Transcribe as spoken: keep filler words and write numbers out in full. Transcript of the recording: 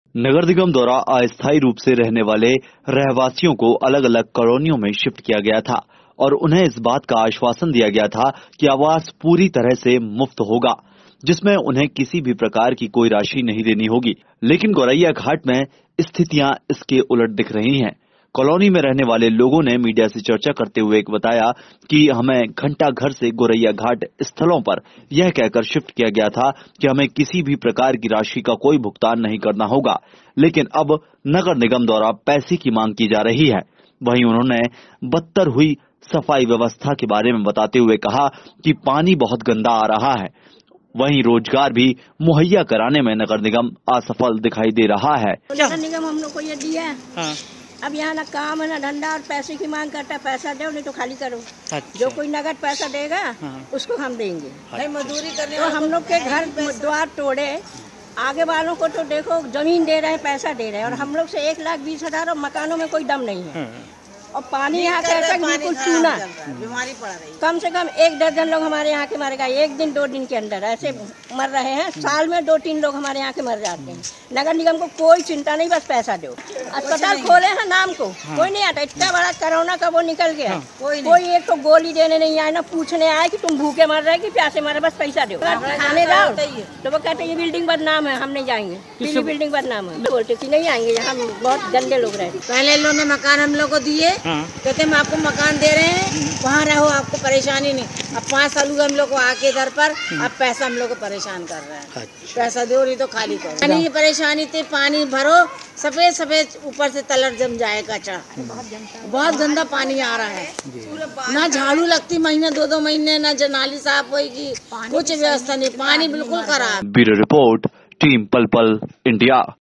नगर निगम द्वारा अस्थायी रूप से रहने वाले रहवासियों को अलग अलग कॉलोनियों में शिफ्ट किया गया था और उन्हें इस बात का आश्वासन दिया गया था कि आवास पूरी तरह से मुफ्त होगा, जिसमें उन्हें किसी भी प्रकार की कोई राशि नहीं देनी होगी। लेकिन गौरैया घाट में स्थितियां इसके उलट दिख रही हैं। कॉलोनी में रहने वाले लोगों ने मीडिया से चर्चा करते हुए बताया कि हमें घंटा घर से गौरैया घाट स्थलों पर यह कहकर शिफ्ट किया गया था कि हमें किसी भी प्रकार की राशि का कोई भुगतान नहीं करना होगा, लेकिन अब नगर निगम द्वारा पैसे की मांग की जा रही है। वहीं उन्होंने बदतर हुई सफाई व्यवस्था के बारे में बताते हुए कहा कि पानी बहुत गंदा आ रहा है। वहीं रोजगार भी मुहैया कराने में नगर निगम असफल दिखाई दे रहा है। नगर निगम हम लोग को ये दिया है, हाँ। अब यहाँ ना काम है ना धंधा और पैसे की मांग करता है, पैसा दो नहीं तो खाली करो। अच्छा। जो कोई नगद पैसा देगा, हाँ। उसको हम देंगे। अच्छा। मजदूरी करने तो हम लोग के घर द्वार तोड़े, आगे वालों को तो देखो जमीन दे रहे हैं, पैसा दे रहे हैं, और हम लोग से एक लाख बीस हजार और मकानों में कोई दम नहीं है। और पानी यहाँ का बिल्कुल चूना, बीमारी पड़ रही है। कम से कम एक दर्जन लोग हमारे यहाँ के मर गए एक दिन दो दिन के अंदर, ऐसे मर रहे हैं। साल में दो तीन लोग हमारे यहाँ के मर जाते हैं। नगर निगम को कोई चिंता नहीं, बस पैसा दो। अस्पताल खोले हैं नाम को, हाँ। कोई नहीं आता। इतना बड़ा कोरोना का वो निकल गया, हाँ। कोई, कोई एक तो गोली देने नहीं आए, ना पूछने आए कि तुम भूखे मर रहे कि प्यासे मर रहे, बस पैसा दो। खाने जाओ तो वो कहते ये बिल्डिंग बदनाम है, हम नहीं जाएंगे, पीली बिल्डिंग बदनाम है। बोलते कि नहीं आएंगे, हम बहुत गंदे लोग रहते। पहले लोग ने मकान हम लोग को दिए, कहते हम आपको मकान दे रहे हैं, वहाँ रहो, आपको परेशानी नहीं। अब पाँच साल हुए हम लोग को आके इधर पर, अब पैसा हम लोग को परेशान कर रहे हैं। पैसा दो नहीं तो खाली करो। पानी की परेशानी थी, पानी भरो सफेद सफेद ऊपर से तलर जम जाए कचरा, बहुत गंदा पानी आ रहा है। ना झाड़ू लगती महीने दो दो महीने, ना नाली साफ होगी, कुछ व्यवस्था नहीं, पानी बिल्कुल खराब। ब्यूरो रिपोर्ट, टीम पल पल इंडिया।